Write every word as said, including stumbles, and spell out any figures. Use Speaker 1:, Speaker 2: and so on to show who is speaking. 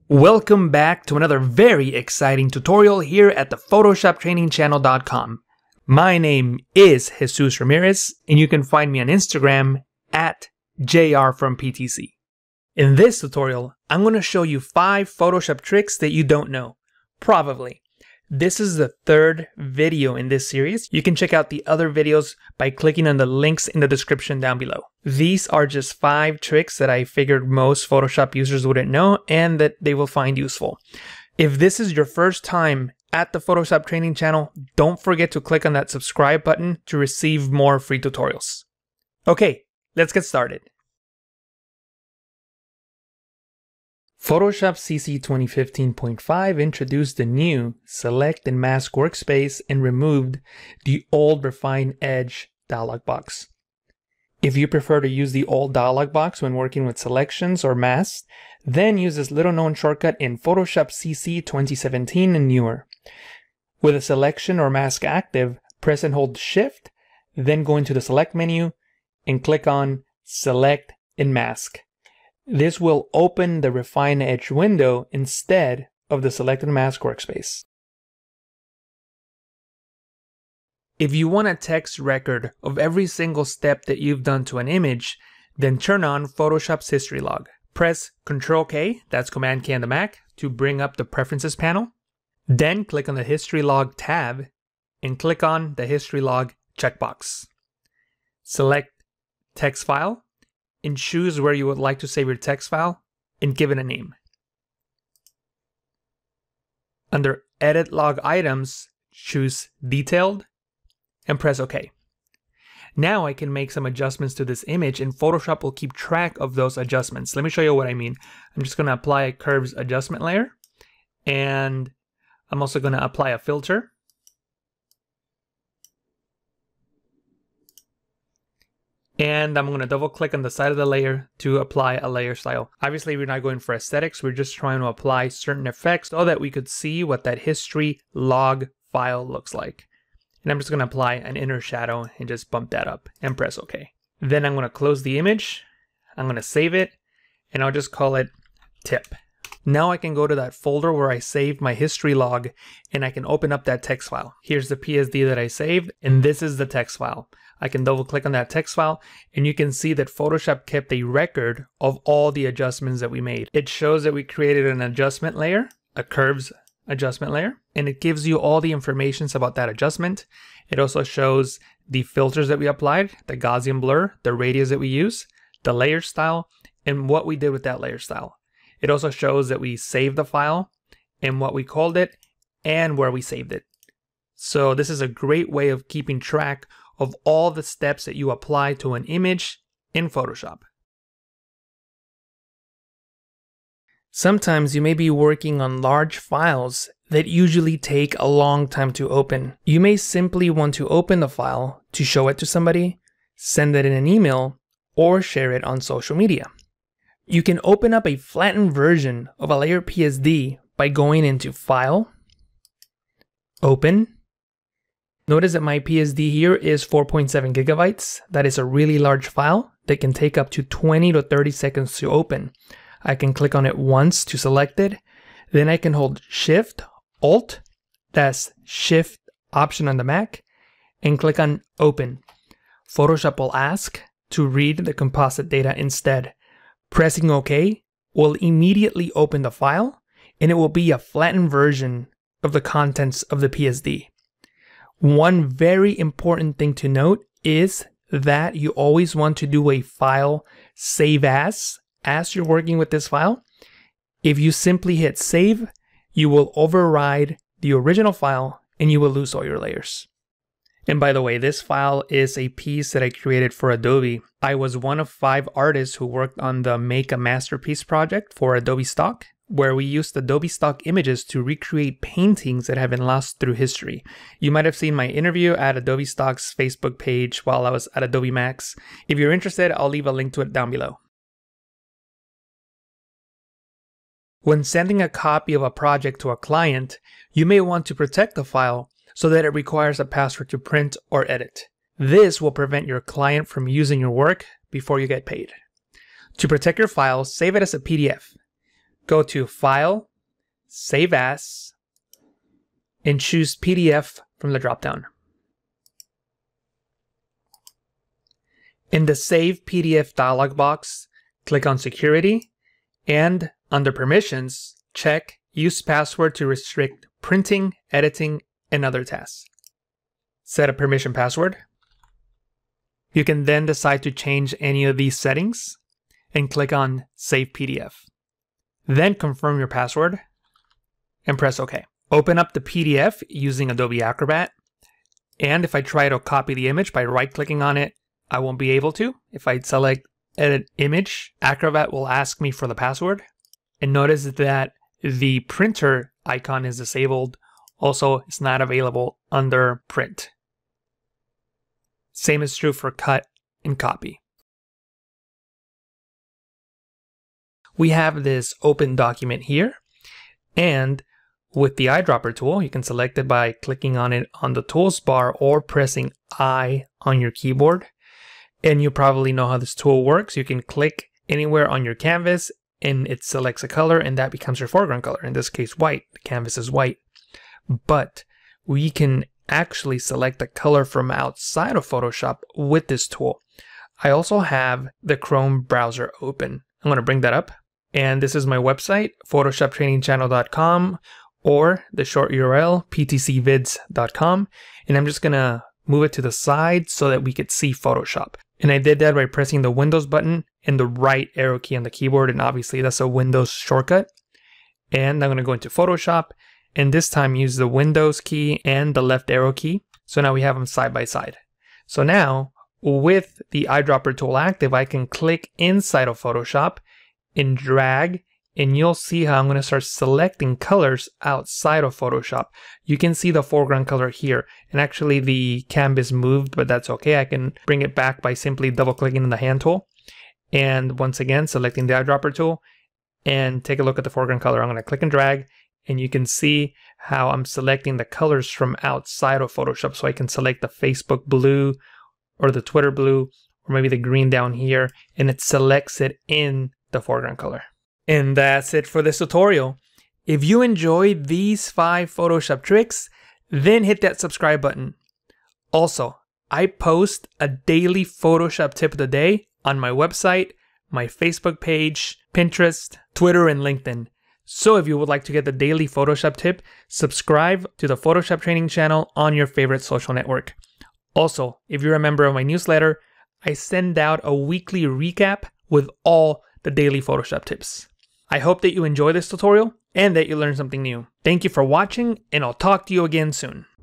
Speaker 1: Welcome back to another very exciting tutorial here at the Photoshop Training Channel dot com. My name is Jesus Ramirez, and you can find me on Instagram at J R from P T C. In this tutorial, I'm going to show you five Photoshop tricks that you don't know. Probably. This is the third video in this series. You can check out the other videos by clicking on the links in the description down below. These are just five tricks that I figured most Photoshop users wouldn't know and that they will find useful. If this is your first time at the Photoshop Training Channel, don't forget to click on that subscribe button to receive more free tutorials. Okay, let's get started. Photoshop C C twenty fifteen point five introduced the new Select and Mask Workspace and removed the old Refine Edge dialog box. If you prefer to use the old dialog box when working with selections or masks, then use this little known shortcut in Photoshop C C twenty seventeen and newer. With a selection or mask active, press and hold Shift, then go into the Select menu and click on Select and Mask. This will open the Refine Edge window instead of the Select and Mask Workspace. If you want a text record of every single step that you've done to an image, then turn on Photoshop's History Log. Press Control K, that's Command K on the Mac, to bring up the Preferences panel. Then click on the History Log tab and click on the History Log checkbox. Select Text File and choose where you would like to save your text file and give it a name. Under Edit Log Items, choose Detailed and press OK. Now I can make some adjustments to this image and Photoshop will keep track of those adjustments. Let me show you what I mean. I'm just going to apply a Curves adjustment layer, and I'm also going to apply a filter. And I'm going to double click on the side of the layer to apply a layer style. Obviously, we're not going for aesthetics. We're just trying to apply certain effects so that we could see what that history log file looks like. And I'm just going to apply an inner shadow and just bump that up and press OK. Then I'm going to close the image. I'm going to save it and I'll just call it tip. Now I can go to that folder where I saved my history log and I can open up that text file. Here's the P S D that I saved and this is the text file. I can double click on that text file and you can see that Photoshop kept a record of all the adjustments that we made. It shows that we created an adjustment layer, a curves adjustment layer, and it gives you all the information about that adjustment. It also shows the filters that we applied, the Gaussian blur, the radius that we use, the layer style, and what we did with that layer style. It also shows that we saved the file and what we called it and where we saved it. So this is a great way of keeping track of all the steps that you apply to an image in Photoshop. Sometimes you may be working on large files that usually take a long time to open. You may simply want to open the file to show it to somebody, send it in an email, or share it on social media. You can open up a flattened version of a layer P S D by going into File, Open. Notice that my P S D here is four point seven gigabytes. That is a really large file that can take up to twenty to thirty seconds to open. I can click on it once to select it. Then I can hold Shift, Alt, that's Shift Option on the Mac, and click on Open. Photoshop will ask to read the composite data instead. Pressing OK will immediately open the file, and it will be a flattened version of the contents of the P S D. One very important thing to note is that you always want to do a file save as as you're working with this file. If you simply hit save, you will override the original file and you will lose all your layers. And by the way, this file is a piece that I created for Adobe. I was one of five artists who worked on the Make a Masterpiece project for Adobe Stock, where we used Adobe Stock images to recreate paintings that have been lost through history. You might have seen my interview at Adobe Stock's Facebook page while I was at Adobe Max. If you're interested, I'll leave a link to it down below. When sending a copy of a project to a client, you may want to protect the file so that it requires a password to print or edit. This will prevent your client from using your work before you get paid. To protect your file, save it as a P D F. go to File, Save As, and choose P D F from the dropdown. In the Save P D F dialog box, click on Security, and under Permissions, check Use Password to restrict printing, editing, and other tasks. Set a permission password. You can then decide to change any of these settings and click on Save P D F. Then confirm your password and press OK. Open up the P D F using Adobe Acrobat. And if I try to copy the image by right-clicking on it, I won't be able to. If I select Edit Image, Acrobat will ask me for the password. And notice that the printer icon is disabled. Also, it's not available under Print. Same is true for Cut and Copy. We have this open document here, and with the eyedropper tool, you can select it by clicking on it on the tools bar or pressing I on your keyboard. And you probably know how this tool works. You can click anywhere on your canvas and it selects a color, and that becomes your foreground color. In this case, white. The canvas is white. But we can actually select the color from outside of Photoshop with this tool. I also have the Chrome browser open. I'm going to bring that up. And this is my website, photoshop training channel dot com, or the short U R L, p t c vids dot com. And I'm just going to move it to the side so that we could see Photoshop. And I did that by pressing the Windows button and the right arrow key on the keyboard. And obviously that's a Windows shortcut. And I'm going to go into Photoshop and this time use the Windows key and the left arrow key. So now we have them side by side. So now with the eyedropper tool active, I can click inside of Photoshop and drag, and you'll see how I'm going to start selecting colors outside of Photoshop. You can see the foreground color here, and actually the canvas moved, but that's okay. I can bring it back by simply double clicking on the hand tool. And once again, selecting the eyedropper tool and take a look at the foreground color. I'm going to click and drag, and you can see how I'm selecting the colors from outside of Photoshop. So I can select the Facebook blue or the Twitter blue, or maybe the green down here, and it selects it in the foreground color. And that's it for this tutorial. If you enjoyed these five Photoshop tricks, then hit that subscribe button. Also, I post a daily Photoshop tip of the day on my website, my Facebook page, Pinterest, Twitter, and LinkedIn. So if you would like to get the daily Photoshop tip, subscribe to the Photoshop Training channel on your favorite social network. Also, if you're a member of my newsletter, I send out a weekly recap with all the daily Photoshop tips. I hope that you enjoy this tutorial and that you learned something new. Thank you for watching, and I'll talk to you again soon.